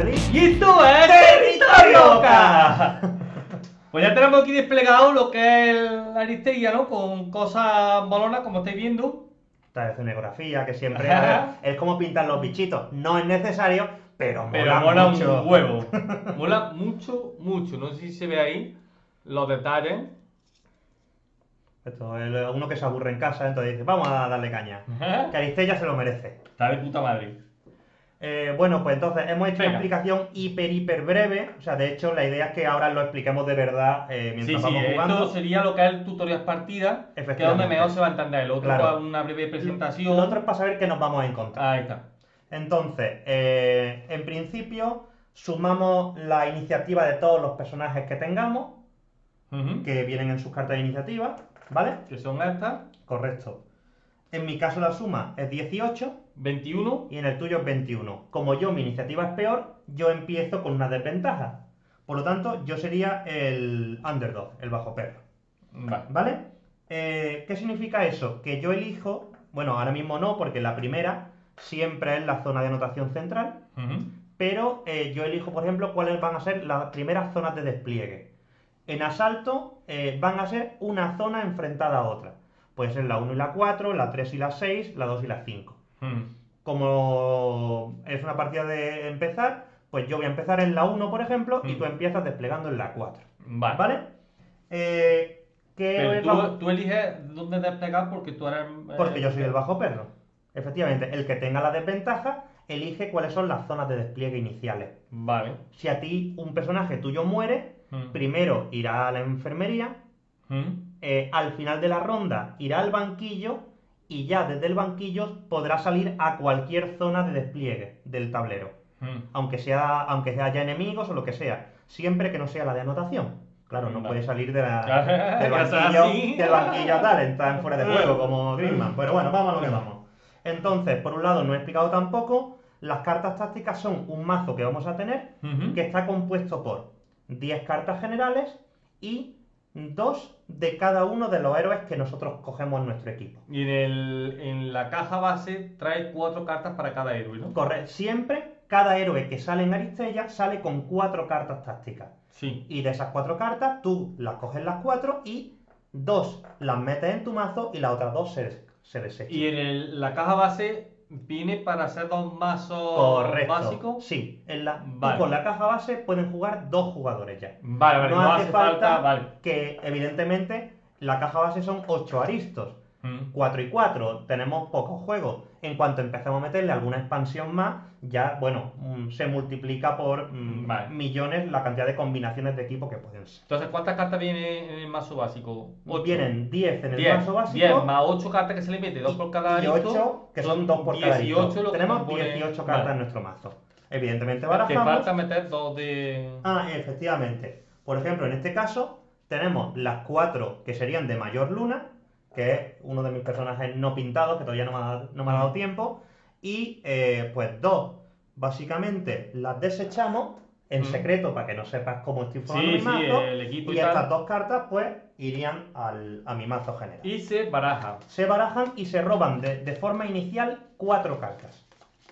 Mardi. Y esto es Territorio Oca. Pues ya tenemos aquí desplegado lo que es la Aristella, ¿no? Con cosas molonas, como estáis viendo. Esta escenografía que siempre a ver, es como pintar los bichitos. No es necesario, pero mola mucho. un huevo. Mola mucho, mucho. No sé si se ve ahí los detalles. Esto es uno que se aburre en casa, entonces dice, vamos a darle caña. Que Aristella se lo merece. Está de puta madre. Bueno, pues entonces hemos hecho Venga. una explicación hiper breve. O sea, de hecho, la idea es que ahora lo expliquemos de verdad mientras vamos jugando. Esto sería lo que es el tutorial partida, que es donde Efectivamente. mejor se va a entender. El otro Claro. con una breve presentación. Lo otro es para saber qué nos vamos a encontrar. Ahí está. Entonces, en principio, sumamos la iniciativa de todos los personajes que tengamos, que vienen en sus cartas de iniciativa, ¿vale? Que son estas. Correcto. En mi caso la suma es 18 21. y en el tuyo es 21. Como yo mi iniciativa es peor, yo empiezo con una desventaja. Por lo tanto, yo sería el underdog, el bajo perro. Vale. ¿Vale? ¿Qué significa eso? Que yo elijo, bueno, ahora mismo no, porque la primera siempre es la zona de anotación central, pero yo elijo, por ejemplo, cuáles van a ser las primeras zonas de despliegue. En asalto van a ser una zona enfrentada a otra. Puede ser la 1 y la 4, la 3 y la 6, la 2 y la 5. Como es una partida de empezar, pues yo voy a empezar en la 1, por ejemplo, y tú empiezas desplegando en la 4. Vale. ¿Vale? Pero tú eliges dónde desplegar porque tú eres... Porque yo soy el bajo perro. Efectivamente, el que tenga la desventaja elige cuáles son las zonas de despliegue iniciales. Vale. Si a ti un personaje tuyo muere, primero irá a la enfermería, al final de la ronda irá al banquillo y ya desde el banquillo podrá salir a cualquier zona de despliegue del tablero. Aunque haya enemigos o lo que sea, siempre que no sea la de anotación. Claro, no puede salir del banquillo tal, entrar en fuera de juego como Greenman. Pero bueno, vamos a lo que vamos. Entonces, por un lado, no he explicado tampoco, las cartas tácticas son un mazo que vamos a tener, que está compuesto por 10 cartas generales y 2 de cada uno de los héroes que nosotros cogemos en nuestro equipo. Y en la caja base trae 4 cartas para cada héroe, ¿no? Correcto. Siempre, cada héroe que sale en Aristella sale con 4 cartas tácticas. Sí. Y de esas 4 cartas, tú las coges las 4 y 2 las metes en tu mazo y las otras 2 se desechan. Y la caja base viene para hacer 2 mazos básicos. Sí, Vale. tú con la caja base pueden jugar 2 jugadores ya. Vale, no hace falta vale. que, evidentemente, la caja base son 8 aristos. 4 y 4, tenemos pocos juegos. En cuanto empecemos a meterle alguna expansión más, ya, bueno, se multiplica por millones la cantidad de combinaciones de equipo que pueden ser. Entonces, ¿cuántas cartas vienen en el mazo básico? 8. Vienen 10 en el 10, mazo básico. 10 más 8 cartas que se le mete, 2 por cada y aristo. 8, que son 2 por cada aristo. 18 Tenemos 18 cartas en nuestro mazo. Evidentemente barajamos. Te falta meter 2 de... Efectivamente. Por ejemplo, en este caso, tenemos las 4 que serían de mayor luna, que es uno de mis personajes no pintados, que todavía no me ha dado tiempo, y pues 2, básicamente, las desechamos en secreto para que no sepas cómo estoy formando mi mazo, el equipo y y tal. estas 2 cartas pues irían a mi mazo general. Y se baraja. Se barajan y se roban de forma inicial 4 cartas.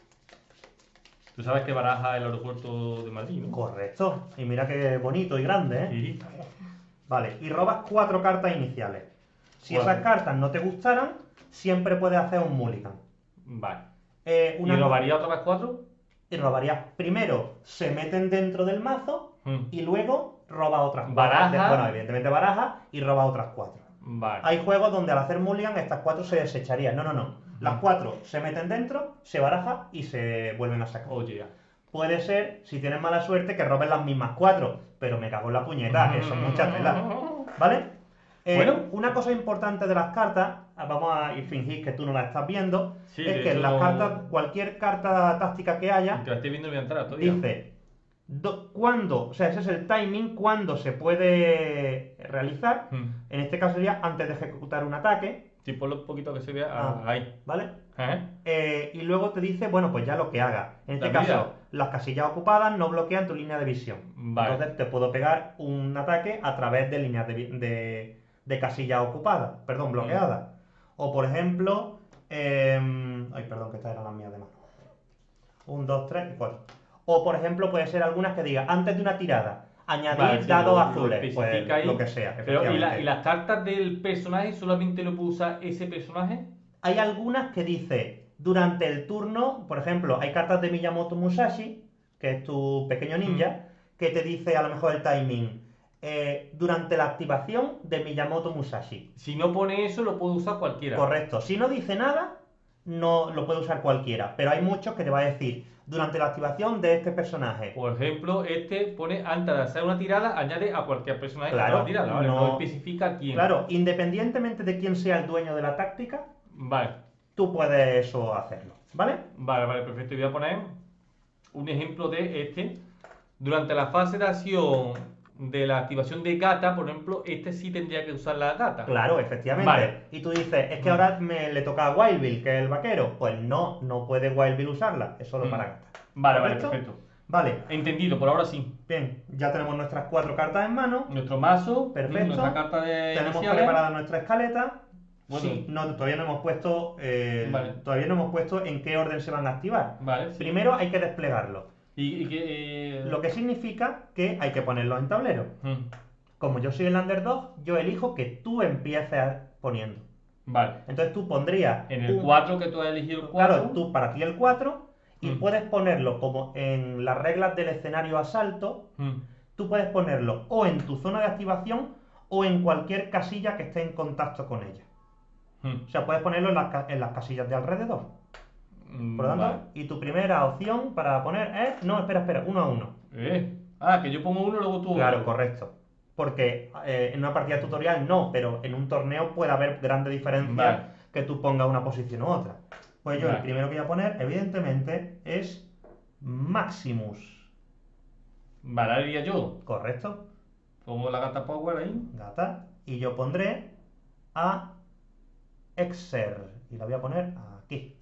Tú sabes que baraja el aeropuerto de Madrid, ¿no? Correcto, y mira qué bonito y grande, ¿eh? Sí. Vale, y robas 4 cartas iniciales. Si 4. esas cartas no te gustaran, siempre puedes hacer un mulligan. Vale. ¿Y Una... robaría otra vez 4? Y robarías primero, se meten dentro del mazo y luego roba otras 4. Baraja. Bueno, evidentemente baraja y roba otras 4. Vale. Hay juegos donde al hacer mulligan estas 4 se desecharían. No. Las 4 se meten dentro, se baraja y se vuelven a sacar. Oye, ya. Puede ser, si tienes mala suerte, que robes las mismas 4, pero me cago en la puñeta, eso es mucha tela. ¿Vale? Bueno. Una cosa importante de las cartas, vamos a fingir que tú no la estás viendo, Sí, es de que hecho las no- cartas, cualquier carta táctica que haya, Que la estoy viendo y voy a entrar todavía. dice cuándo, o sea, ese es el timing, cuándo se puede realizar. En este caso sería antes de ejecutar un ataque, Sí, ponlo un poquito que se vea ahí. ¿vale? ¿Eh? Y luego te dice, bueno, pues ya lo que haga. En este La caso, vida. las casillas ocupadas no bloquean tu línea de visión. Vale. Entonces te puedo pegar un ataque a través de líneas de casillas ocupadas, perdón, bloqueadas. O por ejemplo, ay, perdón, que estas eran las mías de mano. 1, 2, 3 y 4. O, por ejemplo, puede ser algunas que diga, antes de una tirada, añadir Vale, sí, dados lo azules, especifica pues ahí. lo que sea, Pero, efectivamente. ¿y las cartas del personaje solamente lo puede usar ese personaje? Hay algunas que dice, durante el turno, por ejemplo, hay cartas de Miyamoto Musashi, que es tu pequeño ninja, que te dice a lo mejor el timing, durante la activación de Miyamoto Musashi. Si no pone eso, lo puede usar cualquiera. Correcto. Si no dice nada, no lo puede usar cualquiera. Pero hay muchos que te va a decir, durante la activación de este personaje. Por ejemplo, este pone antes de hacer una tirada, añade a cualquier personaje Claro, que haga la tirada, ¿vale? no- No especifica quién. Claro, independientemente de quién sea el dueño de la táctica, Vale, tú puedes eso hacerlo, ¿vale? vale, perfecto. Voy a poner un ejemplo de este. Durante la fase de acción de la activación de gata, por ejemplo, este sí tendría que usar la gata. Claro, efectivamente. Vale. Y tú dices, es que ahora le toca a Wild Bill, que es el vaquero. Pues no, no puede Wild Bill usarla, es solo para gata. Vale, ¿Correcto? perfecto. Vale, Entendido, por ahora sí. bien, ya tenemos nuestras 4 cartas en mano. Nuestro mazo, Perfecto. nuestra carta de Tenemos iniciales. preparada nuestra escaleta. Bueno. Sí, no, todavía no hemos puesto Vale. todavía no hemos puesto en qué orden se van a activar. Vale, sí. Primero hay que desplegarlo. Y que... Lo que significa que hay que ponerlos en tablero. Como yo soy el underdog, yo elijo que tú empieces poniendo. Vale. Entonces tú pondrías En el 4 que tú has elegido el 4. Claro, tú para ti el 4 y Mm. puedes ponerlo como en las reglas del escenario asalto, tú puedes ponerlo o en tu zona de activación o en cualquier casilla que esté en contacto con ella. O sea, puedes ponerlo en las casillas de alrededor. Por lo tanto, Vale. y tu primera opción para poner es... No, espera, 1 a 1. Que yo pongo uno, luego tú. Claro, correcto. Porque en una partida tutorial no, pero en un torneo puede haber grandes diferencias Vale. que tú pongas una posición u otra. Pues yo Vale. el primero que voy a poner, evidentemente, es Maximus. Vale, ahora iría yo. ¿Correcto? Pongo la gata Power ahí. Gata. Y yo pondré a Exer. Y la voy a poner aquí.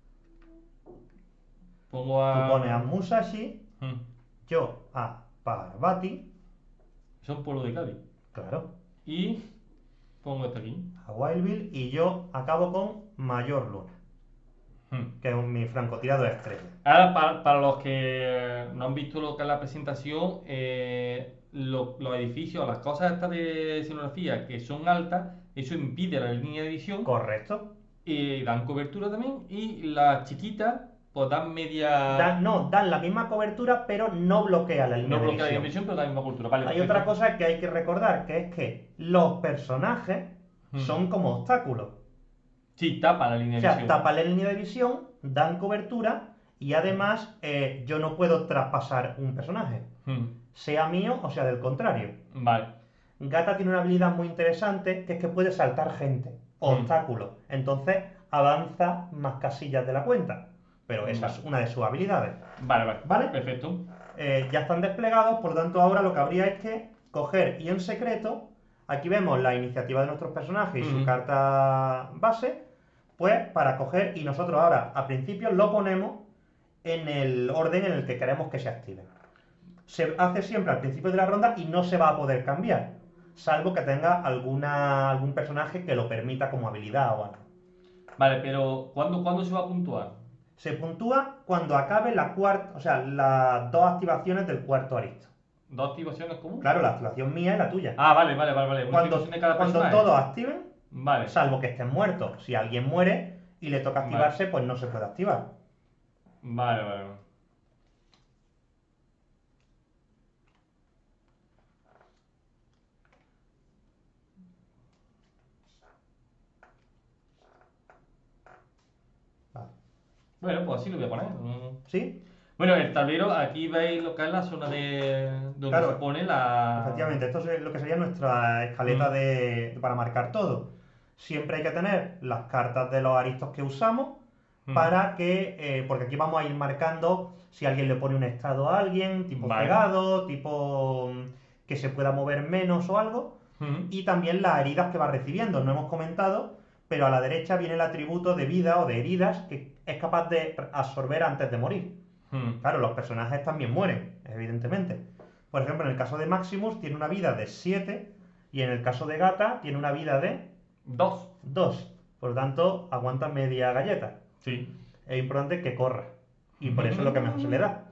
Pongo a... Tú pones a Musashi, Mm. yo a Parvati, Son pueblo de Cádiz. claro, Y pongo esto aquí. a Wild Bill y yo acabo con Mayor Luna, que es mi francotirador estrella. Ahora, para los que no han visto lo que es la presentación, los edificios, las cosas estas de escenografía que son altas, eso impide la línea de visión, ¿Correcto? dan cobertura también, y las chiquitas, pues dan media... Dan la misma cobertura, pero no bloquea la línea no de bloquea la línea de visión. visión, pero dan la misma cobertura. Vale, Hay perfecto. otra cosa que hay que recordar, que es que los personajes son como obstáculos. Sí, tapa la línea O de sea, visión. tapan la línea de visión, dan cobertura y además yo no puedo traspasar un personaje, sea mío o sea del contrario. Vale. Gata tiene una habilidad muy interesante que es que puede saltar gente, obstáculos. Entonces avanza más casillas de la cuenta. Pero esa es una de sus habilidades. Vale. ¿Vale? Perfecto. Ya están desplegados, por lo tanto ahora lo que habría es que coger y en secreto, aquí vemos la iniciativa de nuestros personajes y su carta base, pues para coger y nosotros ahora al principio lo ponemos en el orden en el que queremos que se activen. Se hace siempre al principio de la ronda y no se va a poder cambiar, salvo que tenga algún personaje que lo permita como habilidad o algo. Vale, pero ¿cuándo se va a puntuar? Se puntúa cuando acabe la cuarta, o sea, las 2 activaciones del cuarto aristo. ¿Dos activaciones comunes? Claro, la activación mía y la tuya. Vale. Una Cuando activación de cada cuando personaje. todos activen, Vale. salvo que estén muertos. Si alguien muere y le toca activarse, pues no se puede activar. Vale. Vale. Bueno, pues así lo voy a poner. ¿Sí? Bueno, el tablero, aquí veis lo que es la zona de donde Claro, se pone la... Efectivamente, esto es lo que sería nuestra escaleta para marcar todo. Siempre hay que tener las cartas de los aristos que usamos para que, porque aquí vamos a ir marcando si alguien le pone un estado a alguien, tipo Vale. cegado, tipo que se pueda mover menos o algo, y también las heridas que va recibiendo. No hemos comentado, pero a la derecha viene el atributo de vida o de heridas que es capaz de absorber antes de morir. Claro, los personajes también mueren, evidentemente. Por ejemplo, en el caso de Maximus tiene una vida de 7 y en el caso de Gata tiene una vida de 2. Por lo tanto, aguanta media galleta. Sí. Es importante que corra. Y por eso es lo que mejor se le da.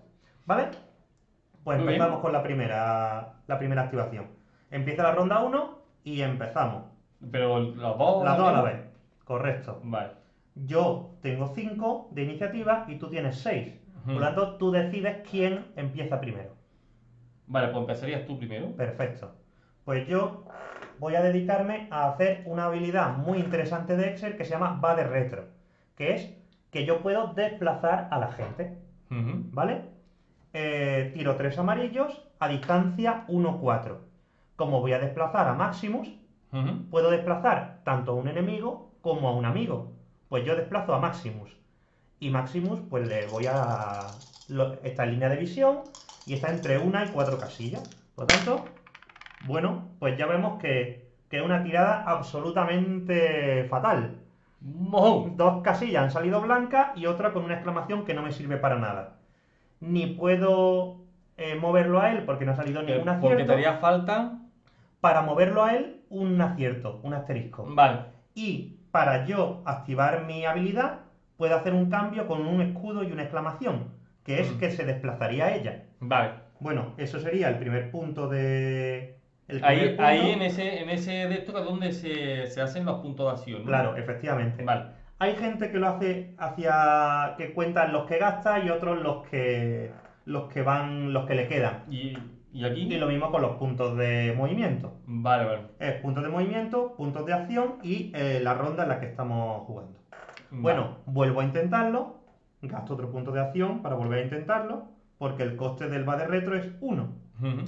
¿Vale? Pues Muy empezamos bien. con la primera activación. Empieza la ronda 1 y empezamos. Pero los dos Las dos a la vez. vez. Correcto. Vale. Yo tengo 5 de iniciativa y tú tienes 6. Por lo Ujú. tanto, tú decides quién empieza primero. Vale, pues empezarías tú primero. Perfecto. Pues yo voy a dedicarme a hacer una habilidad muy interesante de Excel que se llama va de retro, que es que yo puedo desplazar a la gente, Ujú. ¿vale? Tiro 3 amarillos a distancia 1-4. Como voy a desplazar a Maximus, Ujú. puedo desplazar tanto a un enemigo como a un amigo. Pues yo desplazo a Maximus. Y Maximus, pues le voy a... Está en línea de visión y está entre 1 y 4 casillas. Por lo tanto, bueno, pues ya vemos que es una tirada absolutamente fatal. Mojón. 2 casillas han salido blancas y otra con una exclamación que no me sirve para nada. Ni puedo moverlo a él porque no ha salido ningún Porque te acierto. haría falta. Para moverlo a él, un acierto, un asterisco. Vale. Y para yo activar mi habilidad, puedo hacer un cambio con un escudo y una exclamación, que es que se desplazaría a ella. Vale. Bueno, eso sería el primer punto de... El primer Ahí, punto. ahí en ese de esto es donde se hacen los puntos de acción, ¿no? Claro, efectivamente. Vale. Hay gente que lo hace hacia... que cuentan los que gasta y otros los que le quedan. ¿Y aquí? Y lo mismo con los puntos de movimiento. Vale, vale. Es puntos de movimiento, puntos de acción y la ronda en la que estamos jugando. Vale. Bueno, vuelvo a intentarlo, gasto otro punto de acción para volver a intentarlo, porque el coste del va de retro es 1. Ujú.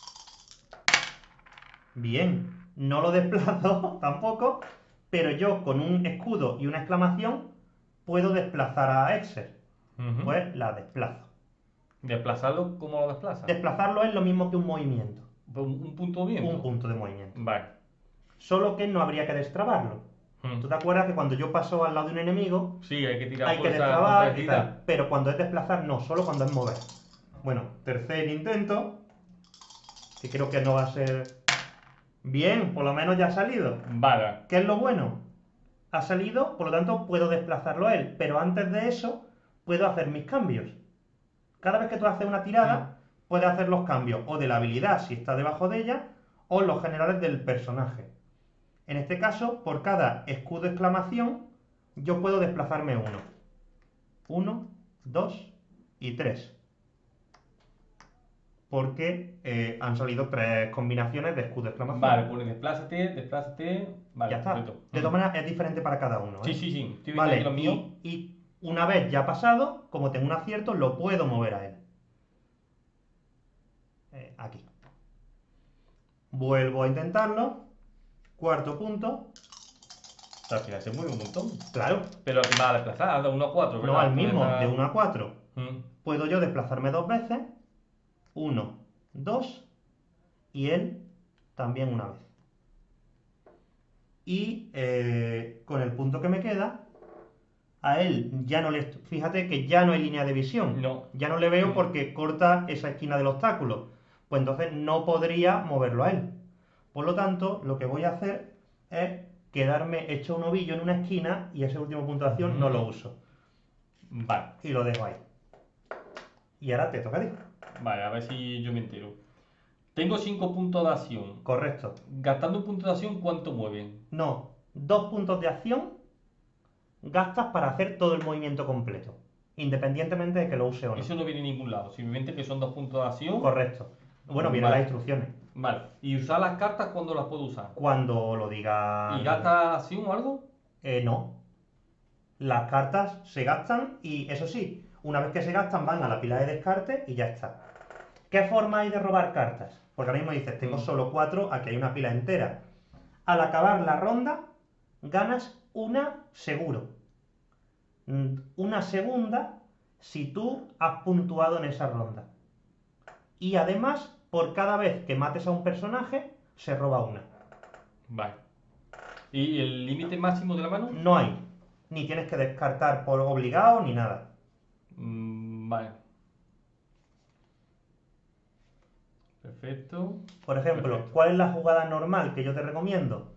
Bien, no lo desplazo tampoco, pero yo con un escudo y una exclamación puedo desplazar a Exer. Ujú. Pues la desplazo. ¿Desplazarlo? ¿Cómo lo desplazas? Desplazarlo es lo mismo que un movimiento, Un punto de viento. un punto de movimiento. Vale. Solo que no habría que destrabarlo. Ujú. ¿Tú te acuerdas que cuando yo paso al lado de un enemigo, Sí, hay que tirar hay que fuerza destrabar contra y agilidad. tal? Pero cuando es desplazar, no, solo cuando es mover. Bueno, tercer intento, que creo que no va a ser... Bien, por lo menos ya ha salido. Vale. ¿Qué es lo bueno? Ha salido, por lo tanto puedo desplazarlo a él, pero antes de eso puedo hacer mis cambios. Cada vez que tú haces una tirada, puedes hacer los cambios o de la habilidad si está debajo de ella, o los generales del personaje. En este caso, por cada escudo exclamación, yo puedo desplazarme 1. 1, 2 y 3. Porque han salido 3 combinaciones de escudo exclamación. Vale, pues desplázate. Vale, Ya está. perfecto. De todas maneras, es diferente para cada uno. Sí, sí, sí. Estoy viendo Vale, aquí los míos. y una vez ya pasado, como tengo un acierto, lo puedo mover a él. Aquí. Vuelvo a intentarlo. Cuarto punto. Al final se mueve un montón. Claro. Pero que va a desplazar, de 1 a 4, ¿verdad? No al mismo, Está- de 1 a 4. Mm. Puedo yo desplazarme 2 veces. 1, 2. Y él también una vez. Y con el punto que me queda, a él ya no le... Fíjate que ya no hay línea de visión. No. Ya no le veo porque corta esa esquina del obstáculo. Pues entonces no podría moverlo a él. Por lo tanto, lo que voy a hacer es quedarme hecho un ovillo en una esquina y ese último punto de acción no lo uso. Vale. Y lo dejo ahí. Y ahora te toca a ti. Vale, a ver si yo me entero. Tengo 5 puntos de acción. Correcto. Gastando un punto de acción, ¿cuánto mueven? No, 2 puntos de acción gastas para hacer todo el movimiento completo. Independientemente de que lo use o no. Eso no viene en ningún lado. Simplemente que son 2 puntos de acción. Correcto. Bueno, vienen Vale. las instrucciones. Vale. ¿Y usar las cartas cuándo las puedo usar? Cuando lo diga... ¿Y gasta acción o algo? No. Las cartas se gastan y, eso sí, una vez que se gastan van a la pila de descarte y ya está. ¿Qué forma hay de robar cartas? Porque ahora mismo dices, tengo solo 4, aquí hay una pila entera. Al acabar la ronda, ganas una seguro. Una segunda si tú has puntuado en esa ronda. Y además, por cada vez que mates a un personaje, se roba una. Vale. ¿Y el límite máximo de la mano? No hay. Ni tienes que descartar por obligado ni nada. Vale. Perfecto. Por ejemplo, Perfecto. ¿cuál es la jugada normal que yo te recomiendo?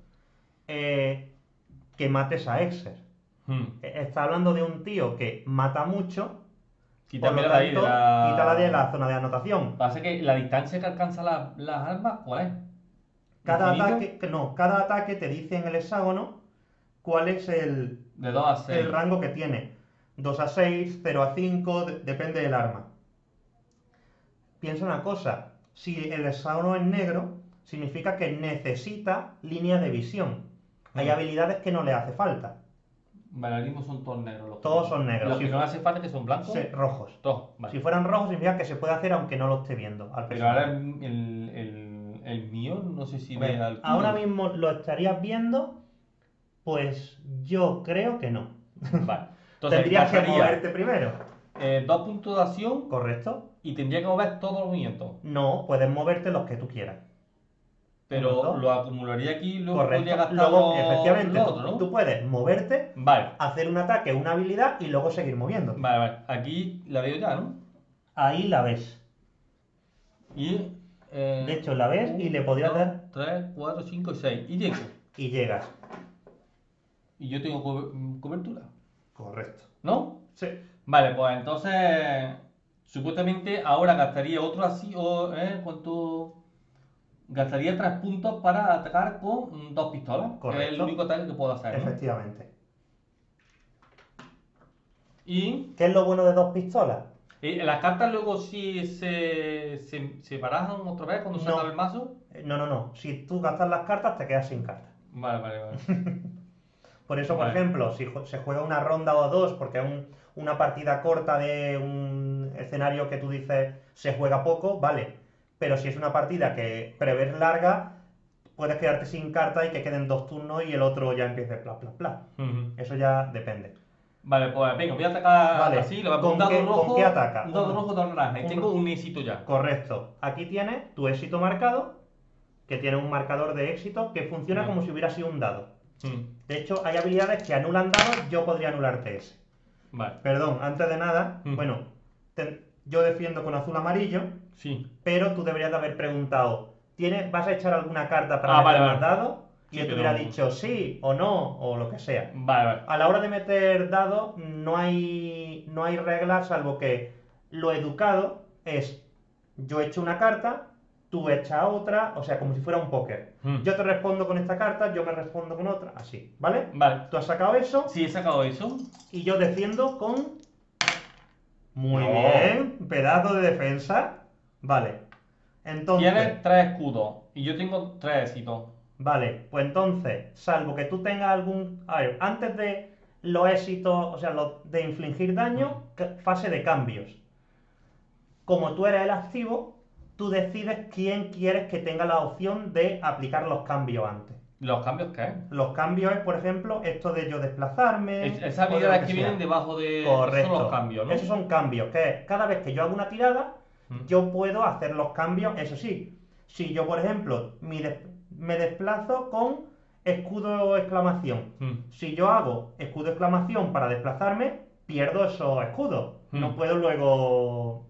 Que mates a Exer. Está hablando de un tío que mata mucho, Quita Por lo de ahí de tanto, la... quítala de la zona de anotación. Pasa que la distancia que alcanzan las armas, ¿cuál es? Cada ¿Infinito? cada ataque te dice en el hexágono cuál es De 2 a 6. el rango que tiene. 2 a 6, 0 a 5, depende del arma. Piensa una cosa, si el hexágono es negro, significa que necesita línea de visión. Hay habilidades que no le hace falta. Vale, ahora mismo son todos negros. Todos son negros. Los Si que no le hace falta que son blancos. rojos. Todos, vale. Si fueran rojos, significa que se puede hacer aunque no lo esté viendo al Pero ahora personaje. el mío, no sé si Hombre, ve al tuyo. ahora mismo lo estarías viendo, pues yo creo que no. Vale. Entonces, Tendrías que gastaría, moverte primero. 2 puntos de acción ¿Correcto? y tendría que mover todos los movimientos. No, puedes moverte los que tú quieras. Pero Uno, dos. lo acumularía aquí y luego Correcto. podría gastar Luego, los efectivamente, otros, ¿no? tú puedes moverte, Vale, hacer un ataque, una habilidad y luego seguir moviendo. vale, vale. Aquí la veo ya, ¿no? Ahí la ves. Y... De hecho, la ves y le podrías dar 3, 4, 5 y 6. Y llego. y llegas. Y yo tengo cobertura, Correcto. ¿no? Sí. Vale, pues entonces... Supuestamente ahora gastaría otro así, ¿cuánto? Gastaría 3 puntos para atacar con 2 pistolas. Que es el Correcto. único ataque que puedo hacer, ¿no? Efectivamente. Y ¿Qué es lo bueno de dos pistolas? las cartas luego sí se barajan otra vez cuando se No. acaba el mazo. No. Si tú gastas las cartas, te quedas sin cartas. Vale. Por eso, por Vale. ejemplo, si se juega una ronda o dos, porque es una partida corta de un escenario que tú dices se juega poco, vale. Pero si es una partida que prevés larga, puedes quedarte sin carta y que queden 2 turnos y el otro ya empiece bla. Ujú. Eso ya depende. Vale, pues venga, voy a atacar Vale. así, le voy a ¿Con poner un dado qué- rojo. con qué ataca? Un dado Un- rojo, dado naranja. Y un- tengo un éxito ya. Correcto. Aquí tienes tu éxito marcado, que tiene un marcador de éxito que funciona como si hubiera sido un dado. De hecho, hay habilidades que anulan dados, yo podría anularte ese. Vale. Perdón, antes de nada, bueno, yo defiendo con azul amarillo, Sí. pero tú deberías de haber preguntado, ¿vas a echar alguna carta para Ah, meter vale, más vale. dados? Y Sí, yo te pero- hubiera dicho sí o no, o lo que sea. Vale. A la hora de meter dados, no hay reglas, salvo que lo educado es, yo echo una carta, tú echas otra, o sea, como si fuera un póker. Yo te respondo con esta carta, yo me respondo con otra, así, ¿vale? Vale. Tú has sacado eso Sí, he sacado eso. y yo defiendo con... Muy No. bien, pedazo de defensa. Vale. Entonces, Tienes 3 escudos y yo tengo 3 éxitos. vale, pues entonces, salvo que tú tengas algún... A ver, antes de los éxitos, o sea, de infligir daño, fase de cambios. Como tú eres el activo, tú decides quién quieres que tenga la opción de aplicar los cambios antes. ¿Los cambios qué? Los cambios es, por ejemplo, esto de yo desplazarme... Esas o de lo habilidades que sea. vienen debajo de... Correcto. Esos son los cambios, ¿no? Esos son cambios, que es, cada vez que yo hago una tirada, yo puedo hacer los cambios, eso sí. Si yo, por ejemplo, me desplazo con escudo exclamación. Si yo hago escudo exclamación para desplazarme, pierdo esos escudos. No puedo luego...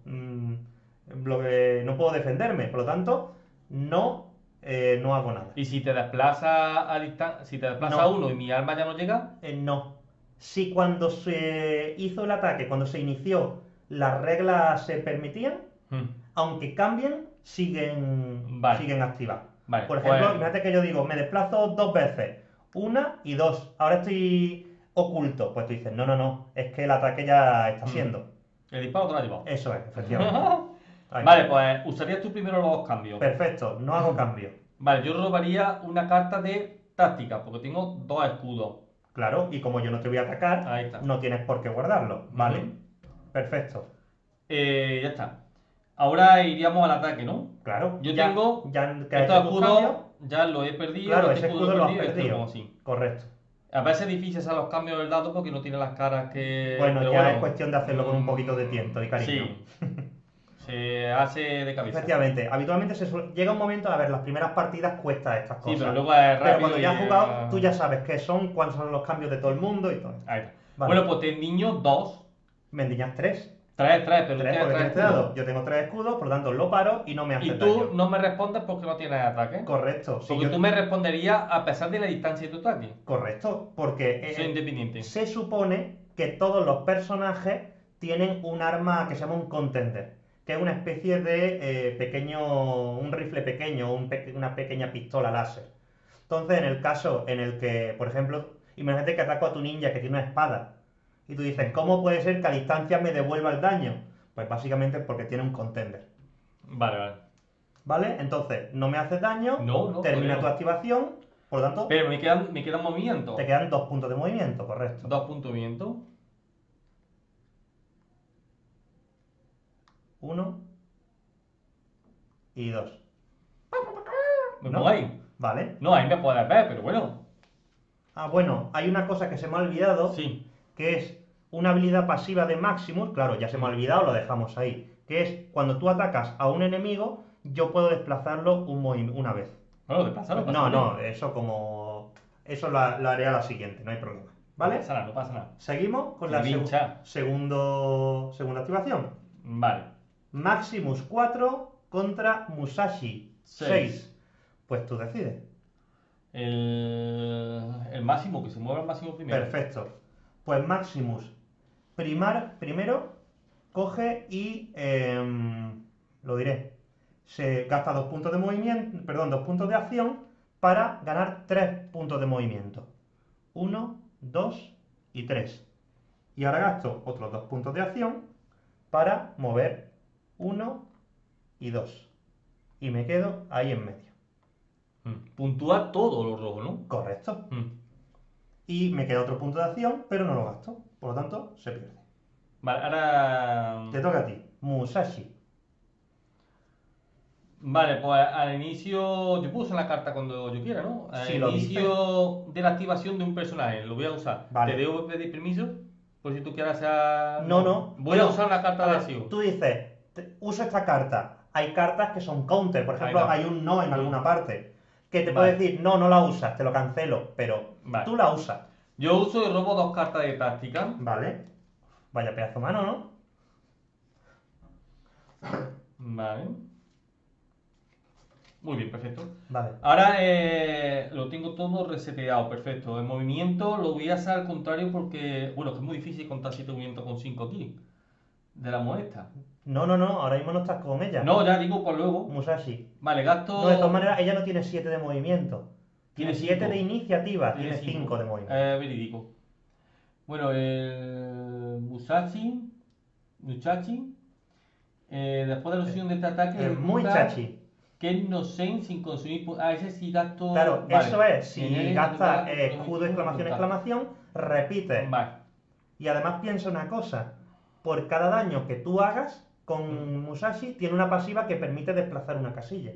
no puedo defenderme. Por lo tanto, no hago nada. Y si te desplaza a distancia, si te desplaza No. uno y mi arma ya no llega, No. Si cuando se hizo el ataque, cuando se inició, las reglas se permitían, aunque cambien, siguen activas. Vale, Por ejemplo, pues- imagínate que yo digo, me desplazo 2 veces, 1 y 2, ahora estoy oculto. Pues tú dices, no, es que el ataque ya está siendo. el disparo te lo ha llevado. Eso es, efectivamente. Ahí. Vale, pues usarías tú primero los 2 cambios. Perfecto, no hago cambio. Vale, yo robaría una carta de táctica, porque tengo 2 escudos. Claro, y como yo no te voy a atacar, Ahí está. no tienes por qué guardarlo, ¿vale? Perfecto. Ya está. Ahora iríamos al ataque, ¿no? Claro. Yo ya- tengo ya que has estos hecho tus cambios, escudos, ya los he perdido. claro, este ese escudo lo has este perdido. como así. Correcto. A veces es difícil hacer los cambios del dado porque no tiene las caras que... Bueno, pero ya es cuestión de hacerlo con un poquito de tiento y cariño. Sí. Se hace de cabeza. Efectivamente, habitualmente llega un momento, a ver, las primeras partidas cuesta estas Sí, cosas. pero luego es rápido. Pero cuando ya y, has jugado, tú ya sabes qué son, cuáles son los cambios de todo el mundo y todo. Ahí está. Vale. Bueno, pues te endiño 2. Mendiñas 3. 3, pero tú 3 tienes porque 3 tienes escudos. dado. Yo tengo 3 escudos, por lo tanto lo paro y no me hace Y daño. tú no me respondes porque no tienes ataque. Correcto. Si Porque yo- tú me responderías a pesar de la distancia de tu ataque. Correcto, porque Soy independiente. se supone que todos los personajes tienen un arma que se llama un contender, que es una especie de un rifle pequeño, una pequeña pistola láser. Entonces, en el caso en el que, por ejemplo, imagínate que ataco a tu ninja que tiene una espada, y tú dices, ¿cómo puede ser que a distancia me devuelva el daño? Pues básicamente porque tiene un contender. Vale, vale. ¿Vale? Entonces, no me hace daño, No, termina todavía tu no. activación, por lo tanto, Pero me quedan movimientos. te quedan 2 puntos de movimiento, correcto. 2 puntos de movimiento. 1 y 2. ¿Me ¿No? pongo ahí? Vale. No, ahí me puedes ver, pero bueno. Ah, bueno, hay una cosa que se me ha olvidado, Sí. que es una habilidad pasiva de Maximus, claro, ya se me ha olvidado, lo dejamos ahí, que es cuando tú atacas a un enemigo, yo puedo desplazarlo una vez. Bueno, desplázalo, No, no, eso como... Eso lo haré a la siguiente, no hay problema. ¿Vale? No pasa nada, no pasa nada. Seguimos con la Vincha. segunda activación. Vale. Maximus 4 contra Musashi 6. Pues tú decides. El máximo, que se mueva el máximo primero. Perfecto. Pues Maximus primero coge y lo diré. Se gasta 2 puntos de movimiento, perdón, 2 puntos de acción para ganar 3 puntos de movimiento. 1, 2 y 3. Y ahora gasto otros 2 puntos de acción para mover 1 y 2. Y me quedo ahí en medio. Puntúa todo lo rojo, ¿no? Correcto. Y me queda otro punto de acción, pero no lo gasto. Por lo tanto, se pierde. Vale, ahora... Te toca a ti. Musashi. Vale, pues al inicio... Yo puedo usar la carta cuando yo quiera, ¿no? Al Si lo inicio de la activación de un personaje, lo voy a usar. Vale. ¿Te debo pedir permiso? Por si tú quieras hacer... No. Voy a usar la carta A de ver, acción. tú dices, uso esta carta. Hay cartas que son counter. Por ejemplo, Ahí hay un no en alguna parte. Que te Vale. puede decir, no la usas, te lo cancelo. Pero Vale. tú la usas. Yo uso y robo 2 cartas de táctica. Vale. Vaya pedazo de mano, ¿no? Vale. Muy bien, perfecto. Vale. Ahora lo tengo todo reseteado, perfecto. El movimiento lo voy a hacer al contrario porque, bueno, que es muy difícil contar 7 movimientos con 5 aquí. De la moneda. No, ahora mismo no estás con ella. No, ya digo por luego. Musashi. Vale, gasto... No, de todas maneras, ella no tiene 7 de movimiento. Tiene 7 cinco. de iniciativa, tiene cinco. 5 de movimiento. Verídico. Bueno, Musashi, después de la opción de este ataque... Es muy ejecuta chachi. Kenno Sen sin consumir... ese sí gasto... Claro, vale. eso es. Si Tiene gastas que- escudo, exclamación, repite. Vale. Y además piensa una cosa. Por cada daño que tú hagas con Musashi, tiene una pasiva que permite desplazar una casilla.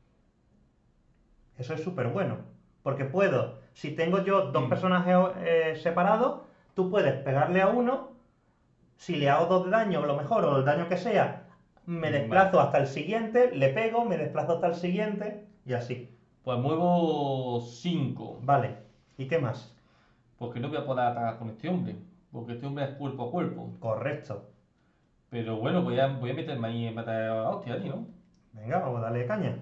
Eso es súper bueno. Porque puedo, si tengo yo 2 personajes separados, tú puedes pegarle a uno, si le hago 2 de daño, o lo mejor, o el daño que sea, me desplazo hasta el siguiente, le pego, me desplazo hasta el siguiente, y así. Pues muevo 5. Vale. ¿Y qué más? Porque no voy a poder atacar con este hombre. Porque este hombre es cuerpo a cuerpo. Correcto. Pero bueno, voy a meterme ahí en matar a hostia, tío, ¿no? Venga, vamos a darle caña.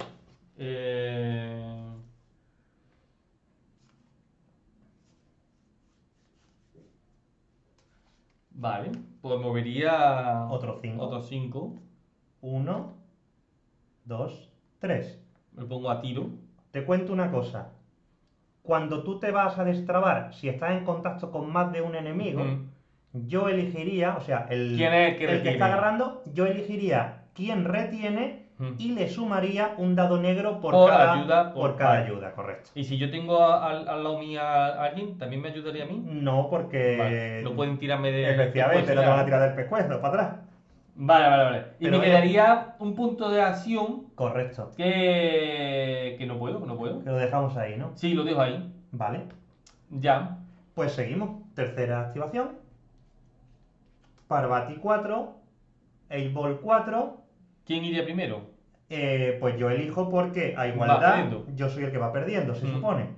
Vale, pues movería Otros 5. otros 5. 1, 2, 3. Me pongo a tiro. Te cuento una cosa. Cuando tú te vas a destrabar, si estás en contacto con más de un enemigo, yo elegiría, o sea, ¿Quién es el que el que retiene? está agarrando, yo elegiría quién retiene y le sumaría un dado negro por Por cada ayuda, por cada vale. ayuda, correcto. Y si yo tengo al lado mío a alguien, ¿también me ayudaría a mí? No, porque Vale, no pueden tirarme de... efectivamente, no te van a tirar del pescuezo para atrás. Vale. Y Pero me quedaría un punto de acción Correcto. que no puedo. Que lo dejamos ahí, ¿no? Sí, lo dejo ahí. Vale. Ya. Pues seguimos. Tercera activación. Parvati 4. Eibol 4. ¿Quién iría primero? Pues yo elijo porque a Va igualdad perdiendo. yo soy el que va perdiendo, se supone.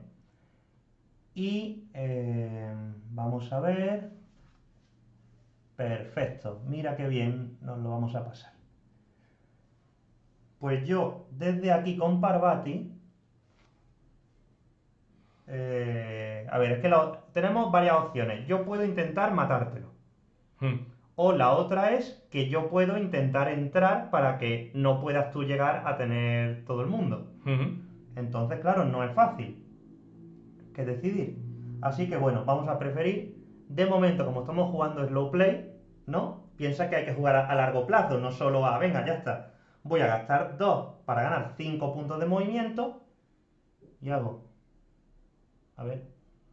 Y vamos a ver. Perfecto. Mira qué bien nos lo vamos a pasar. Pues yo desde aquí con Parvati. A ver, es que tenemos varias opciones. Yo puedo intentar matártelo. O la otra es que yo puedo intentar entrar para que no puedas tú llegar a tener todo el mundo. Entonces, claro, no es fácil que decidir. Así que bueno, vamos a preferir, de momento, como estamos jugando slow play, ¿no? Piensa que hay que jugar a largo plazo, no solo a, venga, ya está. Voy a gastar 2 para ganar 5 puntos de movimiento y hago, a ver,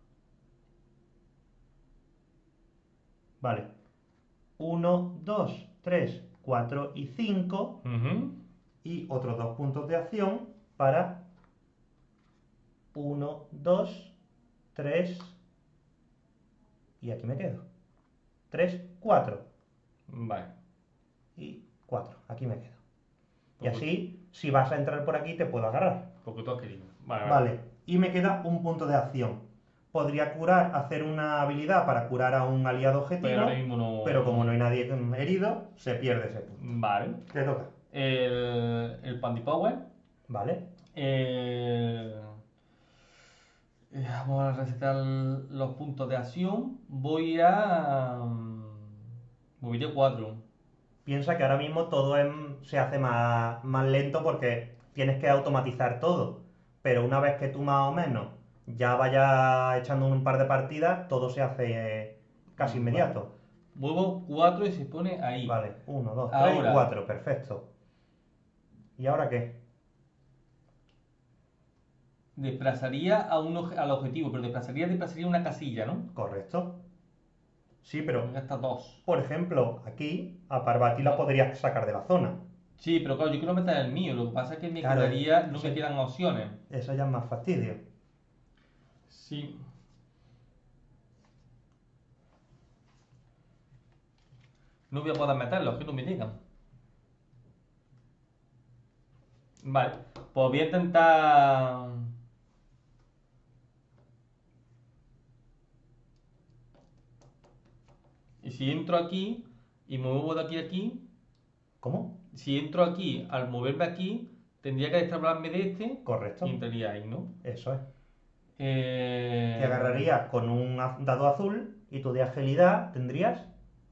vale, 1, 2, 3, 4 y 5 y otros 2 puntos de acción para 1, 2, 3 y aquí me quedo. 3, 4 Vale. y 4, aquí me quedo. Y así, si vas a entrar por aquí, te puedo agarrar. Porque tú has querido. Vale. Vale, y me queda un punto de acción. Podría curar, hacer una habilidad para curar a un aliado objetivo, Pero ahora mismo no. pero como no hay nadie herido, se pierde ese punto. Vale. Te toca. El Panty-Power. Vale. Vamos a recetar los puntos de acción. Voy a. Movilidad 4. Piensa que ahora mismo todo se hace más lento porque tienes que automatizar todo. Pero una vez que tú más o menos ya vayas echando un par de partidas, todo se hace casi inmediato. Muevo 4 y se pone ahí. Vale, 1, 2, 3 Ahora. y 4, perfecto. ¿Y ahora qué? Desplazaría al objetivo, pero desplazaría una casilla, ¿no? Correcto. Sí, pero, Hasta 2. por ejemplo, aquí a Parvati la podrías sacar de la zona. Sí, pero claro, yo quiero meter el mío. Lo que pasa es que me Claro, quedaría, no sí. me quedan opciones. Eso ya es más fastidio. Sí. No voy a poder meterlos, que no me llegan. Vale, pues voy a intentar. Y si entro aquí y me muevo de aquí a aquí, ¿Cómo? si entro aquí, al moverme aquí, tendría que destrabarme de este Correcto. y entraría ahí, ¿no? Eso es. Eh... Te agarrarías con un dado azul y tú de agilidad tendrías...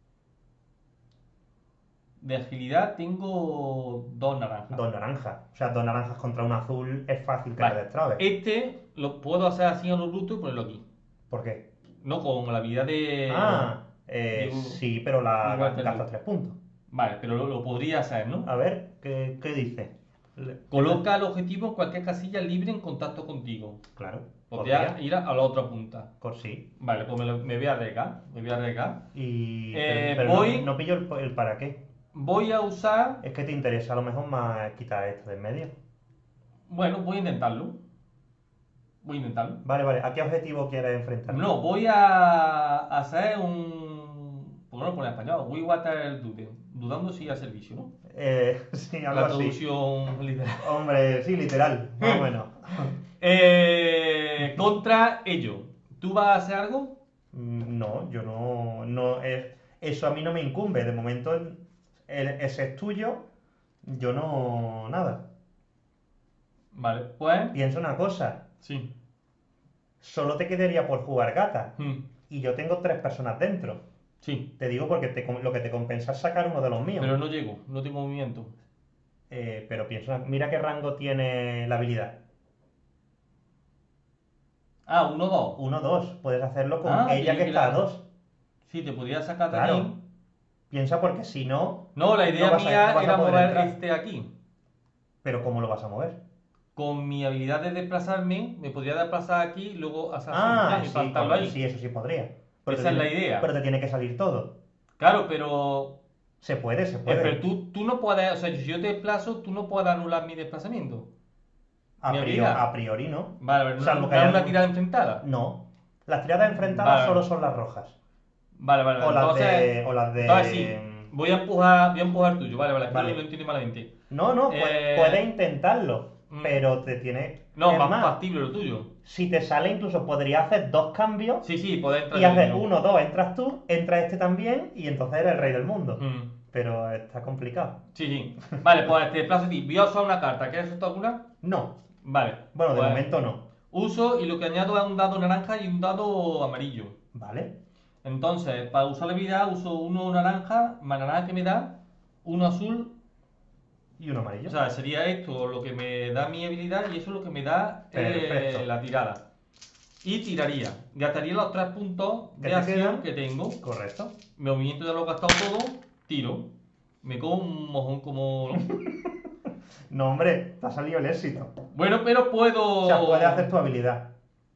De agilidad tengo 2 naranjas. 2 naranjas. O sea, 2 naranjas contra un azul es fácil que Vale. te destrabes. Este lo puedo hacer así a lo bruto y ponerlo aquí. ¿Por qué? No con la habilidad de. Sí, pero la igual que gastas tú. 3 puntos. Vale, pero lo podría hacer, ¿no? A ver, ¿qué dice? Coloca el objetivo en cualquier casilla libre en contacto contigo. Claro. Podría ir a la otra punta. Sí. Vale, pues me voy a arriesgar. Y... Eh, pero voy- no pillo el para qué. Voy a usar. Es que te interesa a lo mejor más quitar esto de en medio. Bueno, voy a intentarlo. Vale. ¿A qué objetivo quieres enfrentar? No, voy a hacer un. ¿Por qué no lo pone en español? We water dude. Dudando si a servicio, ¿no? Sí, algo La así. traducción literal. Hombre, sí, literal, más o menos. Contra ello. ¿Tú vas a hacer algo? No, yo no eso a mí no me incumbe. De momento ese es tuyo, yo no nada. Vale, pues. Piensa una cosa, Sí. solo te quedaría por jugar gata Hmm, y yo tengo 3 personas dentro. Sí. Te digo porque lo que te compensa es sacar uno de los míos. Pero no llego, no tengo movimiento. Pero piensa, mira qué rango tiene la habilidad. Ah, 1-2. 1, 2. Puedes hacerlo con Ah, ella bien, que está a claro. 2. Sí, te podría sacar Claro. también. Piensa porque si no, No, la idea no vas a mía poder era mover entrar. este aquí. Pero ¿cómo lo vas a mover? Con mi habilidad de desplazarme, me podría desplazar aquí y luego hacer Ah, y sí, saltarlo ahí. sí, eso sí podría. Pero Esa es la idea. Pero te tiene que salir todo. Claro, pero. Se puede. Pero tú no puedes. O sea, si yo te desplazo, tú no puedes anular mi desplazamiento. mi habilidad. A priori no. Vale, no, Salvo no que es haya una algún- tirada enfrentada. No. Las tiradas enfrentadas Vale. solo son las rojas. Vale. O las de... Entonces sí, voy a empujar tuyo. Vale, es que Vale. lo entiendo malamente. No, puedes intentarlo. Mm. Pero te tiene... No, es más factible lo tuyo. Si te sale, incluso podrías hacer 2 cambios Sí, podés entrar y hacer yo. 1, 2, entras tú, entra este también y entonces eres el rey del mundo. Mm. Pero está complicado. Sí. Vale, pues te desplazo a ti. Voy a usar una carta. ¿Quieres usar alguna? No. Vale. Bueno, de Pues, momento no. Uso y lo que añado es un dado naranja y un dado amarillo. Vale. Entonces, para usar la habilidad uso uno naranja, más naranja que me da, uno azul. Y uno amarillo. O sea, sería esto lo que me da mi habilidad y eso es lo que me da Perfecto. la tirada. Y tiraría. Gastaría los 3 puntos ¿Qué de te acción quedan? que tengo. Correcto. Movimiento ya lo he gastado todo, tiro. Me como un mojón como... No, hombre, te ha salido el éxito. Bueno, pero O sea, puedes hacer tu habilidad.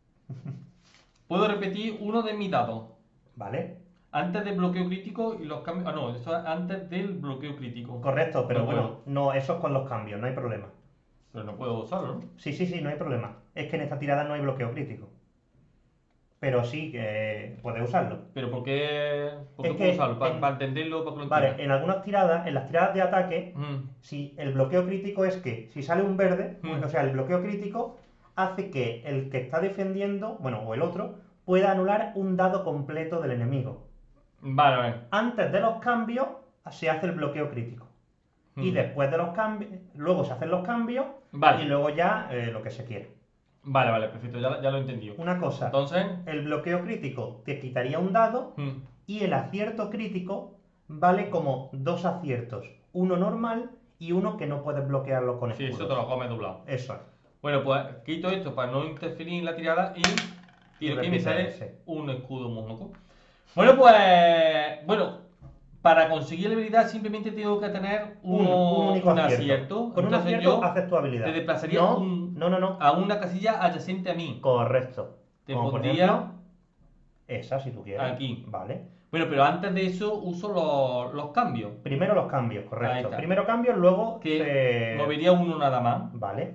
puedo repetir uno de mis dados. ¿Vale? Antes del bloqueo crítico y los cambios... Ah, no, eso es antes del bloqueo crítico. Correcto, pero No bueno, puedo. no, eso es con los cambios, no hay problema. Pero no puedo usarlo, ¿no? Sí, sí, sí, no hay problema. Es que en esta tirada no hay bloqueo crítico. Pero sí que puedes usarlo. Pero ¿por qué Es puedo que usarlo? Para entenderlo, para que lo Vale, entienda. en algunas tiradas, en las tiradas de ataque, Mm, si el bloqueo crítico es que si sale un verde, Mm. o sea, el bloqueo crítico hace que el que está defendiendo, bueno, o el otro, pueda anular un dado completo del enemigo. Vale, vale. Antes de los cambios se hace el bloqueo crítico. Y Mm. después de los cambios, luego se hacen los cambios Vale. y luego ya lo que se quiere. Vale, vale, perfecto, ya lo he entendido. Una cosa, Entonces... el bloqueo crítico te quitaría un dado mm, y el acierto crítico vale como dos aciertos, uno normal y uno que no puedes bloquearlo con Sí, escudos. eso te lo comes doblado. Eso es. Bueno, pues quito esto para no interferir en la tirada y tiro aquí y me Repite sale ese. un escudo monoco. Bueno, pues... Bueno, para conseguir la habilidad simplemente tengo que tener Un único un acierto. acierto. Con un Entonces acierto yo haces tu habilidad. te desplazaría No. a una casilla adyacente a mí. Correcto. Te Como por pondría ejemplo, esa si tú quieres. aquí. Vale. Bueno, pero antes de eso uso los cambios. Primero los cambios, Ahí correcto. está. Primero cambios, luego Que movería uno nada más. Vale,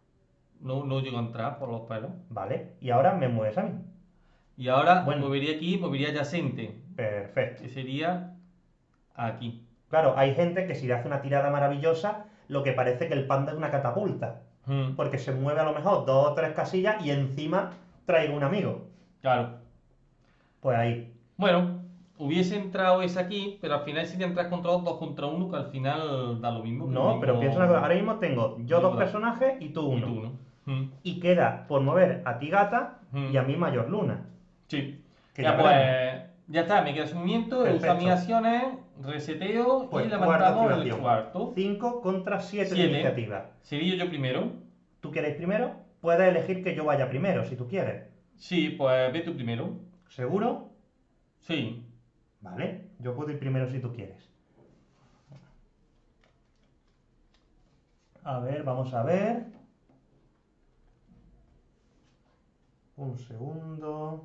No llego a entrar por los pelos. vale. Y ahora me mueves a mí. Y ahora Bueno. movería aquí, movería adyacente. Perfecto. Que sería aquí. Claro, hay gente que si le hace una tirada maravillosa, lo que parece que el panda es una catapulta. Mm, Porque se mueve a lo mejor dos o tres casillas y encima traigo un amigo. claro. Pues ahí. Bueno, hubiese entrado ese aquí, pero al final serían 3 contra 2, 2 contra 1, que al final da lo mismo. No, pero piensa una cosa. Ahora mismo tengo yo dos personajes y tú Y uno. tú uno. Mm, Y queda por mover a ti gata Mm. y a mí mayor luna. sí. Que Ya ya pues, veremos. ya está, me queda su movimiento, he usado Perfecto. mis acciones, reseteo Pues y cuarta levantamos el activación. cuarto. 5 contra 7 de Siete. iniciativa. ¿Sería yo primero? ¿Tú quieres primero? Puedes elegir que yo vaya primero, si tú quieres. Sí, pues ve tú primero. ¿Seguro? Sí. Vale, yo puedo ir primero si tú quieres. A ver, vamos a ver. Un segundo.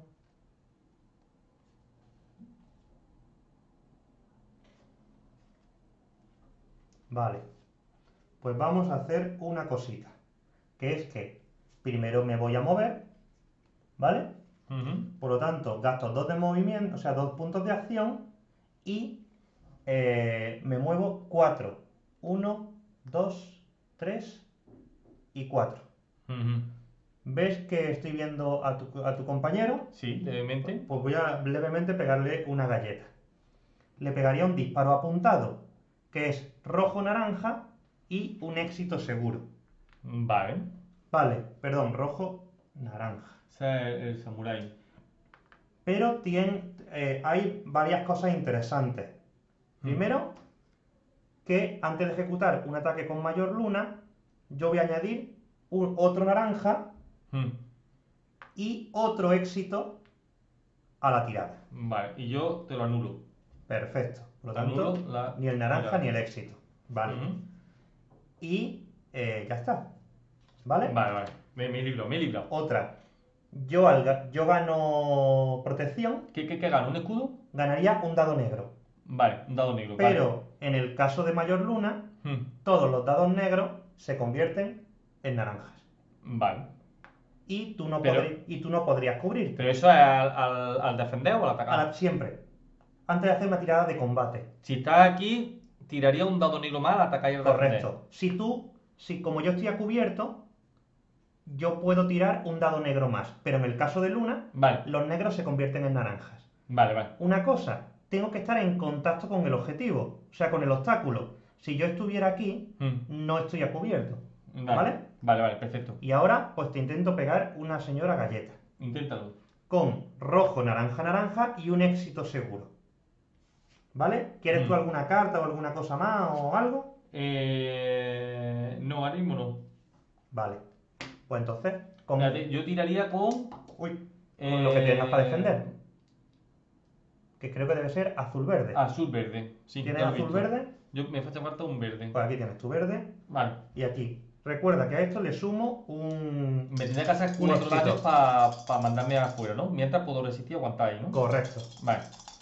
Vale. Pues vamos a hacer una cosita. Que es que primero me voy a mover. ¿Vale? Ujú. Por lo tanto, gasto 2 de movimiento, o sea, 2 puntos de acción y me muevo 4. 1, 2, 3 y 4. Ujú. ¿Ves que estoy viendo a tu compañero? Sí, levemente. Pues voy a levemente pegarle una galleta. Le pegaría un disparo apuntado, que es rojo-naranja y un éxito seguro. Vale. Vale, perdón, rojo-naranja. Ese es el samurái. Pero hay varias cosas interesantes. Primero, que antes de ejecutar un ataque con mayor luna, yo voy a añadir otro naranja Mm. y otro éxito a la tirada. Vale, y yo te lo anulo. Perfecto. Por lo Anulo tanto, ni el naranja tirada. ni el éxito. Vale. Ujú. Y ya está. ¿Vale? Vale, vale. Me he librado. Otra. Yo gano protección, ¿Qué gano? ¿Un escudo? ganaría un dado negro. Vale, un dado negro. Pero en el caso de mayor luna, Vale. Mm. todos los dados negros se convierten en naranjas. Vale. Y tú no, Pero- tú no podrías cubrirte. ¿Pero eso es al defender o al atacar? Siempre. Antes de hacer una tirada de combate. Si estás aquí, tiraría un dado negro más al atacar y al defender. Correcto. Si como yo estoy a cubierto, yo puedo tirar un dado negro más. Pero en el caso de luna, Vale, los negros se convierten en naranjas. vale. Una cosa, tengo que estar en contacto con el objetivo, o sea, con el obstáculo. Si yo estuviera aquí, Mm. no estoy a cubierto. Vale, perfecto. Y ahora, pues te intento pegar una señora galleta. Inténtalo. con rojo, naranja, naranja y un éxito seguro. ¿Vale? ¿Quieres tú alguna carta o alguna cosa más o algo? No, ahora mismo no. Vale. Pues entonces, con, Espérate, yo tiraría con... con lo que tengas para defender. Que creo que debe ser azul-verde. Azul-verde. Sí, ¿Tienes ya lo he visto. azul-verde? Me hace falta un verde. Pues aquí tienes tu verde. Vale. Y aquí. Recuerda que a esto le sumo un... Me tendría que hacer Un 4 éxito. daños para mandarme afuera, ¿no? Mientras puedo resistir y aguantar ahí, ¿no? Correcto. Vale.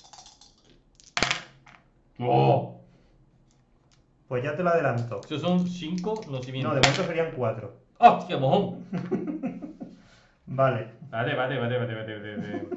¡Oh! Pues ya te lo adelanto. Esos son 5 conocimientos. No, de momento serían 4. ¡Hostia, mojón! Vale. Vale.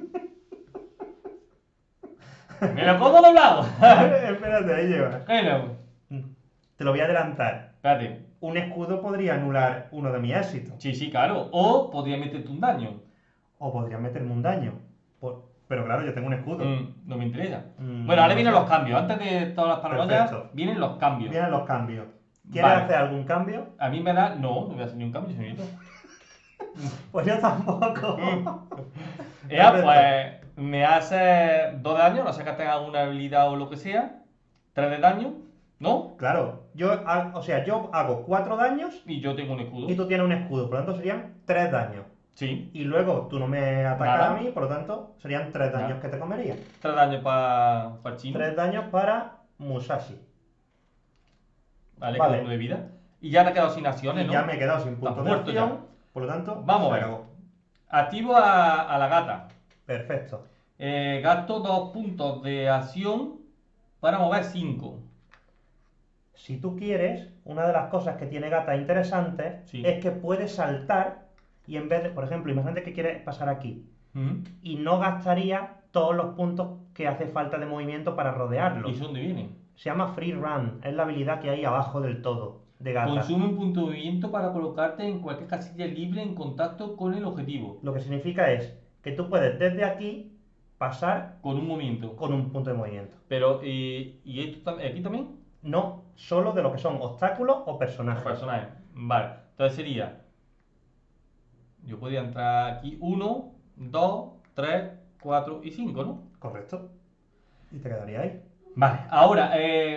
¡Me lo como doblado! Espérate, ahí lleva. Bueno, Te lo voy a adelantar. espérate. Un escudo podría anular uno de mis éxitos. Sí, claro. O podría meterte un daño. O podría meterme un daño. Pero claro, yo tengo un escudo. No me interesa. Mm, Bueno, ahora no vienen sé. los cambios. Antes de todas las paranoias, Perfecto. vienen los cambios. Vienen los cambios. ¿Quieres Vale. hacer algún cambio? A mí me da... No voy a hacer ni un cambio, señorito. Pues yo tampoco. Ya, Perfecto. pues me hace 2 de daño, no sé que tenga alguna habilidad o lo que sea. 3 de daño, ¿no? Claro, yo hago 4 daños Y yo tengo un escudo. y tú tienes un escudo, por lo tanto serían 3 daños. Sí, Y luego tú no me atacas Nada. a mí, por lo tanto serían 3 daños Nada. que te comería. 3 daños para el chino. 3 daños para Musashi. Vale, Vale. con 1 de vida. Y ya te he quedado sin acciones, Y ¿no? ya me he quedado sin Estás puntos de muerto acción, por lo tanto, Vamos a se ver. acabó. Activo a la gata. Perfecto. Gasto 2 puntos de acción para mover 5. Si tú quieres, una de las cosas que tiene Gata interesantes Sí. es que puede saltar y en vez de, por ejemplo, imagínate que quieres pasar aquí y no gastaría todos los puntos que hace falta de movimiento para rodearlo. ¿Y eso dónde viene? Se llama Free Run, es la habilidad que hay abajo del todo de Gata. Consume un punto de movimiento para colocarte en cualquier casilla libre en contacto con el objetivo. Lo que significa es que tú puedes desde aquí pasar Con un movimiento. con un punto de movimiento. Pero, ¿y esto aquí también? No solo de lo que son obstáculos o personajes. Personajes. Vale. Entonces sería... Yo podría entrar aquí 1, 2, 3, 4 y 5, ¿no? Correcto. Y te quedaría ahí. Vale. Ahora,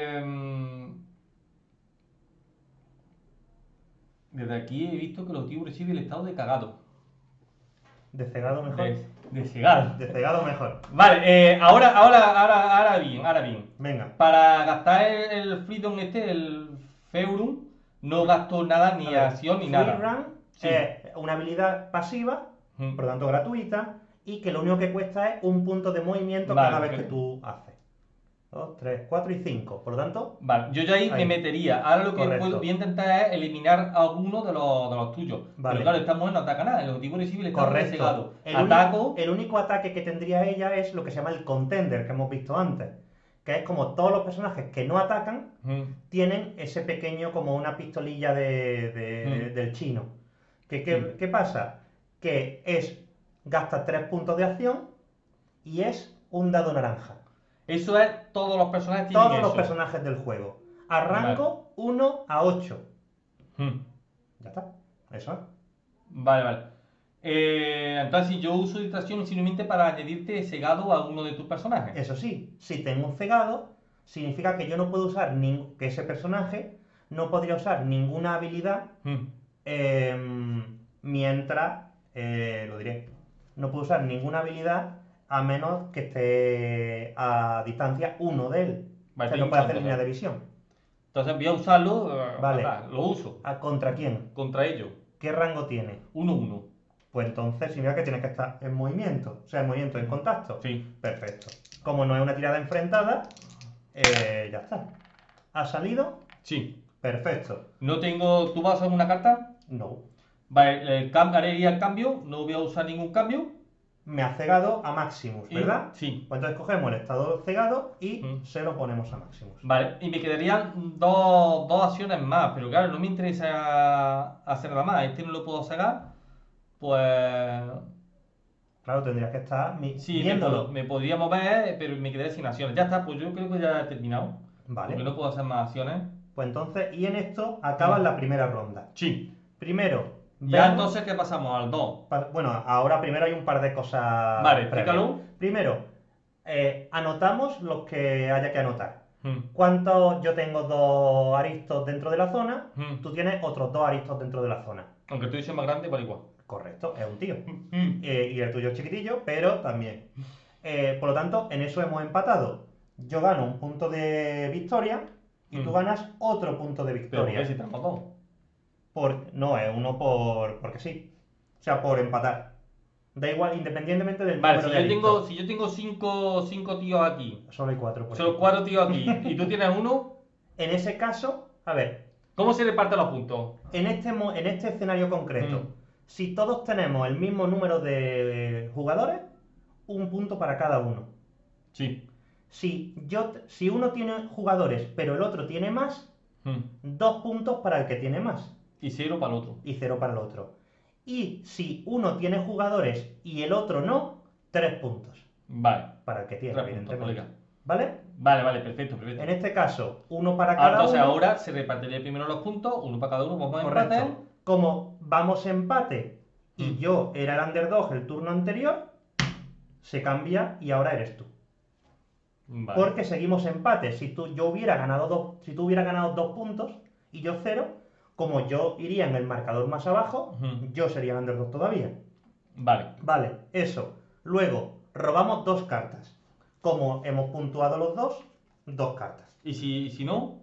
desde aquí he visto que el objetivo recibe el estado de cagado. De cegado mejor. De cegado. De cegado mejor. Vale, ahora bien. Venga. Para gastar el Freedom el Feurum, no gasto nada, ni A ver, acción, ni Free nada. Run Sí. es una habilidad pasiva, Mm. por lo tanto gratuita, y que lo único que cuesta es un punto de movimiento Vale, cada vez que perfecto. tú haces. 2, 3, 4 y 5. Por lo tanto, Vale, yo ya ahí Ahí. me metería. Ahora lo que Correcto. voy a intentar es eliminar alguno de los tuyos. Vale. Pero claro, esta mujer no ataca nada. El objetivo recibe el estado de correcto. cegado. El Ataco. el único ataque que tendría ella es lo que se llama el contender, que hemos visto antes. Que es como todos los personajes que no atacan, tienen ese pequeño, como una pistolilla del chino. ¿Qué pasa? Que gasta 3 puntos de acción y es un dado naranja. Eso es, todos los personajes tienen Todos los eso. personajes del juego. A rango 1 a 8. Ya está. Eso es. Vale. Entonces, si yo uso distracción simplemente para añadirte cegado a uno de tus personajes. Eso sí, si tengo un cegado, significa que yo no puedo usar que ese personaje no podría usar ninguna habilidad mientras, lo diré, no puedo usar ninguna habilidad a menos que esté a distancia uno de él. Vale, O sea, estoy no puede hacer usando, línea ¿no? de visión. Entonces voy a usarlo. Vale. Lo uso. ¿Contra quién? Contra ellos. ¿Qué rango tiene? 1-1. Pues entonces significa que tienes que estar en movimiento. O sea, en movimiento, en contacto. Sí. Perfecto. Como no es una tirada enfrentada, ya está. ¿Ha salido? Sí. Perfecto. No tengo. ¿Tú vas a usar una carta? No. Vale, haría el cambio. No voy a usar ningún cambio. Me ha cegado a Maximus, Y- ¿verdad? Sí. Pues entonces cogemos el estado cegado y Mm. se lo ponemos a Maximus. Vale, y me quedarían dos acciones más, pero claro, no me interesa hacer nada más. Este no lo puedo cegar, pues Claro, tendrías que estar sí, viéndolo. me podría mover, pero me quedaré sin acciones. Ya está, pues yo creo que ya he terminado. Vale. Porque no puedo hacer más acciones. Pues entonces, y en esto acaba la primera ronda. Sí. Primero, Ya Vemos- entonces, ¿qué pasamos? Al 2. Bueno, ahora primero hay un par de cosas Vale, previas. explícalo. Primero, anotamos los que haya que anotar. Mm. Yo tengo 2 aristos dentro de la zona, Mm. tú tienes otros 2 aristos dentro de la zona. Aunque tú dices más grande, vale igual. Correcto, es un tío. Mm. Y el tuyo es chiquitillo, pero también. Por lo tanto, en eso hemos empatado. Yo gano un punto de victoria y tú ganas otro punto de Pero victoria. ¿por qué si te has matado? No, es uno porque sí. O sea, por empatar. Da igual, independientemente del Vale, número de aristos. si yo tengo cinco tíos aquí, Solo hay 4. solo 4 tíos aquí, y tú tienes uno, En ese caso, a ver, ¿cómo se reparten los puntos? en este escenario concreto, si todos tenemos el mismo número de jugadores, un punto para cada uno. Sí. Si uno tiene jugadores, pero el otro tiene más, 2 puntos para el que tiene más. Y 0 para el otro. Y 0 para el otro. Y si uno tiene jugadores y el otro no, 3 puntos Vale. para el que tiene, 3 puntos, evidentemente. colega. ¿Vale? Vale, perfecto. En este caso, uno para cada Entonces uno. ahora se repartiría primero los puntos, uno para cada uno, vamos a Correcto. empatar. Como vamos empate y Mm. yo era el underdog el turno anterior, se cambia y ahora eres tú. Vale. Porque seguimos empate. Si tú hubieras ganado 2 puntos y yo 0, como yo iría en el marcador más abajo, yo sería el underdog todavía. Vale. Vale, eso. Luego, robamos 2 cartas. Como hemos puntuado los 2 cartas. ¿Y si no?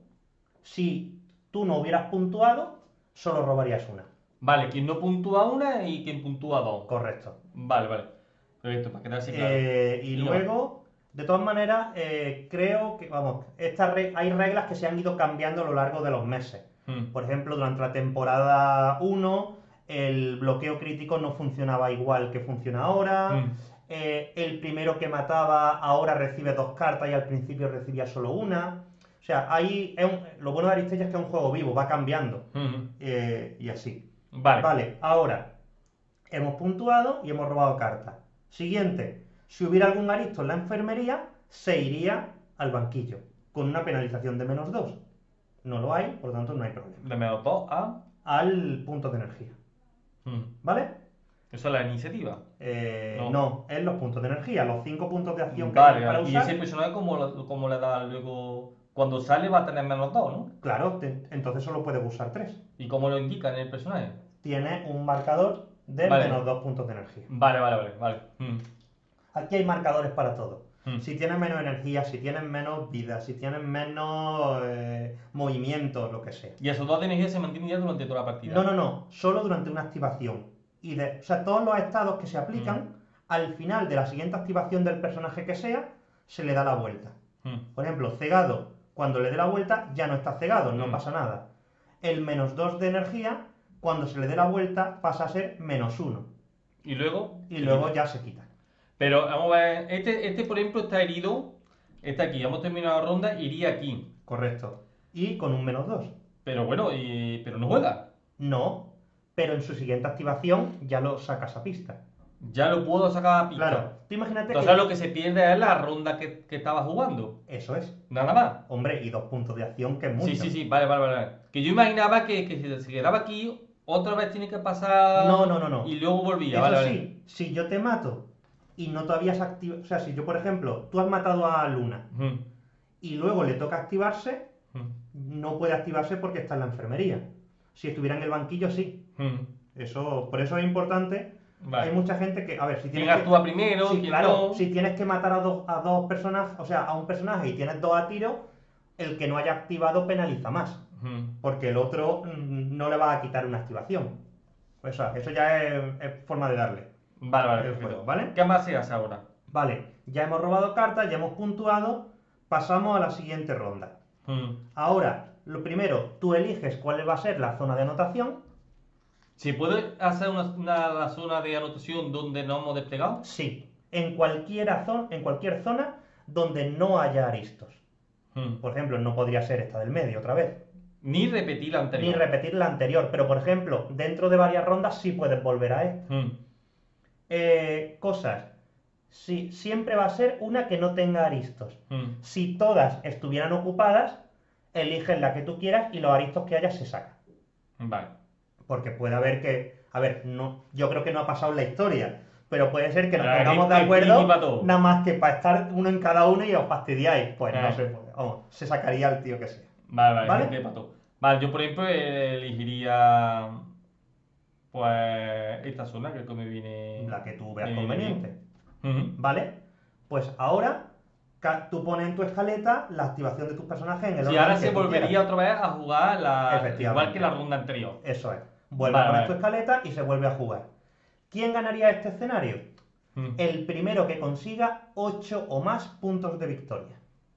Si tú no hubieras puntuado, solo robarías una. Vale, quien no puntúa una y quien puntúa 2. Correcto. Vale. Perfecto, para quedarse claro. Y luego, de todas maneras, creo que, vamos, hay reglas que se han ido cambiando a lo largo de los meses. Por ejemplo, durante la temporada 1, el bloqueo crítico no funcionaba igual que funciona ahora. El primero que mataba ahora recibe 2 cartas y al principio recibía solo una. O sea, lo bueno de Aristella es que es un juego vivo, va cambiando. Y así. Vale, ahora hemos puntuado y hemos robado cartas. Siguiente, si hubiera algún aristo en la enfermería, se iría al banquillo, con una penalización de -2. No lo hay, por lo tanto no hay problema. De -2 a... Al punto de energía. ¿Vale? Eso es la iniciativa. No, es los puntos de energía, los 5 puntos de acción que Vale, hay para y usar. ese personaje como le da luego... Cuando sale va a tener -2, ¿no? Claro, entonces solo puedes usar 3. ¿Y cómo lo indica en el personaje? Tiene un marcador de Vale. -2 puntos de energía. Vale. Aquí hay marcadores para todo. Si tienes menos energía, si tienes menos vida, si tienes menos movimiento, lo que sea. Y esos 2 de energía se mantienen ya durante toda la partida. No, solo durante una activación. O sea, todos los estados que se aplican, al final de la siguiente activación del personaje que sea, se le da la vuelta. Por ejemplo, cegado, cuando le dé la vuelta, ya no está cegado, no pasa nada. El -2 de energía, cuando se le dé la vuelta, pasa a ser -1. Y luego... Y luego ya se quita. Pero vamos a ver, este por ejemplo está herido, está aquí, hemos terminado la ronda, iría aquí. Correcto. Y con un -2. Pero bueno, pero no juega. No, pero en su siguiente activación ya lo sacas a pista. Ya lo puedo sacar a pista. Claro, tú imagínate Entonces lo que se pierde es la ronda que estaba jugando. Eso es. Nada más. Hombre, y 2 puntos de acción, que es mucho. Sí, vale. Que yo imaginaba que si se quedaba aquí, otra vez tiene que pasar... No. Y luego volvía, Eso vale. sí, si yo te mato y no te habías activado... O sea, si yo, por ejemplo, tú has matado a Luna y luego le toca activarse, no puede activarse porque está en la enfermería. Si estuviera en el banquillo, sí. Por eso es importante. Vale. Hay mucha gente que, a ver, si ¿Quién tienes actúa primero? Sí, ¿Quién claro, no? si tienes que matar a dos personajes, o sea, a un personaje y tienes 2 a tiro, el que no haya activado penaliza más. Porque el otro no le va a quitar una activación. O sea, eso ya es forma de darle. Vale, El perfecto. juego, ¿vale? ¿Qué más se hace ahora? Vale, ya hemos robado cartas, ya hemos puntuado, pasamos a la siguiente ronda. Ahora, lo primero, tú eliges cuál va a ser la zona de anotación. ¿Se puede hacer una zona de anotación donde no hemos desplegado? Sí, en cualquier zona donde no haya aristos. Por ejemplo, no podría ser esta del medio otra vez. Ni repetir la anterior. Ni repetir la anterior, pero por ejemplo, dentro de varias rondas sí puedes volver a esta. Cosas. Sí, siempre va a ser una que no tenga aristos. Si todas estuvieran ocupadas, eliges la que tú quieras y los aristos que haya se sacan. Vale. Porque puede haber que A ver, no, yo creo que no ha pasado en la historia, pero puede ser que nos Pero pongamos de este acuerdo todo. nada más que para estar uno en cada uno y os fastidiáis. Pues no Eh. se puede. Vamos, se sacaría el tío que sea. Vale, ¿Vale? gente pato. Vale, yo por ejemplo elegiría pues esta zona, creo que me viene. La que tú veas me viene conveniente. bien. Ujú. ¿Vale? Pues ahora tú pones en tu escaleta la activación de tus personajes en el Sí, orden ahora que se tú volvería quieras. otra vez a jugar Efectivamente. igual que la ronda anterior. Eso es. Vuelve Vale, a poner vale. tu escaleta y se vuelve a jugar. ¿Quién ganaría este escenario? Mm. El primero que consiga 8 o más puntos de victoria.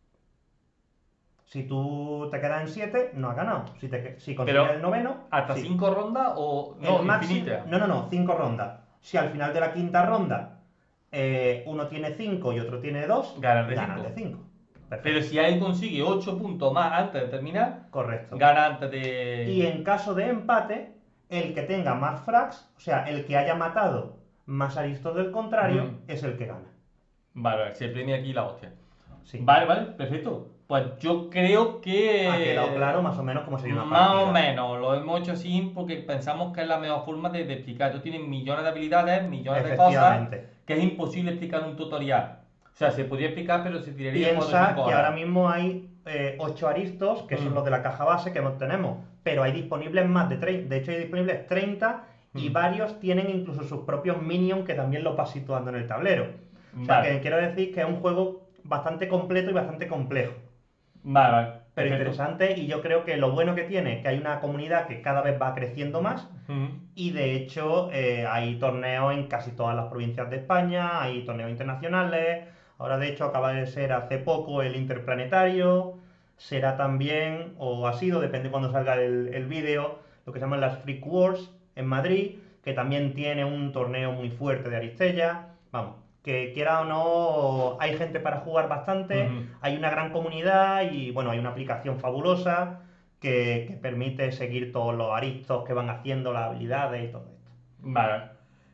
Si tú te quedas en 7, no has ganado. Si consigues Pero, el noveno, ¿Hasta sí. 5 rondas o El no, máximo- infinita? No, 5 rondas. Si al final de la quinta ronda uno tiene 5 y otro tiene 2, Ganas de ganas cinco. de 5. Perfecto. Pero si alguien consigue 8 puntos más antes de terminar, Correcto. gana antes de. Y en caso de empate, el que tenga más frags, o sea, el que haya matado más aristos del contrario, es el que gana. Vale, se premia aquí la hostia. Sí. Vale, perfecto. Pues yo creo que. Ha quedado claro más o menos cómo sería una Más partida. o menos, lo hemos hecho así porque pensamos que es la mejor forma de explicar. Tú tienes millones de habilidades, millones de cosas Efectivamente. que es imposible explicar en un tutorial. O sea, se podría explicar, pero se tiraría como de Piensa 5 que horas. ahora mismo hay 8 aristos, que son los de la caja base que tenemos, pero hay disponibles más de 30, de hecho hay disponibles 30 y varios tienen incluso sus propios minions que también los vas situando en el tablero. O sea, Vale. que quiero decir que es un juego bastante completo y bastante complejo. Vale, Pero perfecto. interesante, y yo creo que lo bueno que tiene es que hay una comunidad que cada vez va creciendo más, y de hecho hay torneos en casi todas las provincias de España, hay torneos internacionales, ahora de hecho acaba de ser hace poco el Interplanetario, será también, o ha sido, depende cuando salga el vídeo, lo que se llaman las Freak Wars en Madrid, que también tiene un torneo muy fuerte de Aristella, vamos. Que quiera o no, hay gente para jugar bastante, hay una gran comunidad y bueno, hay una aplicación fabulosa que permite seguir todos los aristos que van haciendo, las habilidades y todo esto. Vale.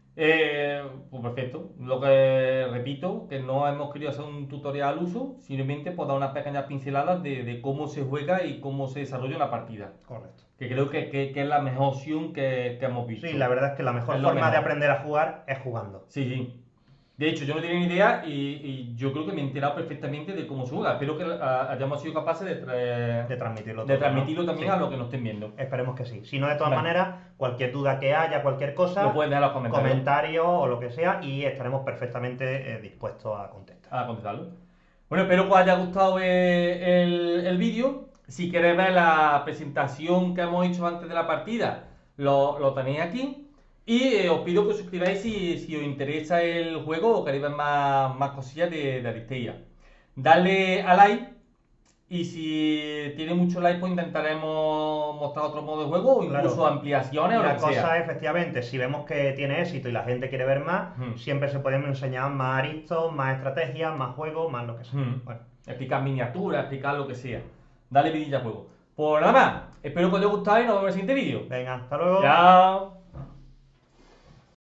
Pues perfecto. Lo que repito, que no hemos querido hacer un tutorial al uso, simplemente pues dar unas pequeñas pinceladas de cómo se juega y cómo se desarrolla una partida. Correcto. Que creo que es la mejor opción que hemos visto. Sí, la verdad es que la mejor Es lo forma de mejor. aprender a jugar es jugando. Sí. De hecho, yo no tenía ni idea y yo creo que me he enterado perfectamente de cómo se juega. Espero que hayamos sido capaces De transmitirlo de todo, transmitirlo ¿no? también Sí. a los que nos estén viendo. Esperemos que sí. Si no, de todas Vale. maneras, cualquier duda que haya, cualquier cosa, Lo pueden dejar en los comentarios. comentarios o lo que sea, y estaremos perfectamente dispuestos a contestar. A contestarlo. Bueno, espero que os haya gustado el vídeo. Si queréis ver la presentación que hemos hecho antes de la partida, lo tenéis aquí. Y os pido que os suscribáis si os interesa el juego o queréis ver más cosillas de Aristella. Dadle a like y si tiene mucho like pues intentaremos mostrar otro modo de juego o incluso Claro. ampliaciones o La lo que cosa, sea. efectivamente, si vemos que tiene éxito y la gente quiere ver más, siempre se pueden enseñar más aristos, más estrategias, más juegos, más lo que sea. Bueno, Explicar miniaturas, explicar lo que sea. Dale vidilla al juego. Pues nada más, espero que os haya gustado y nos vemos en el siguiente vídeo. venga, hasta luego. Chao.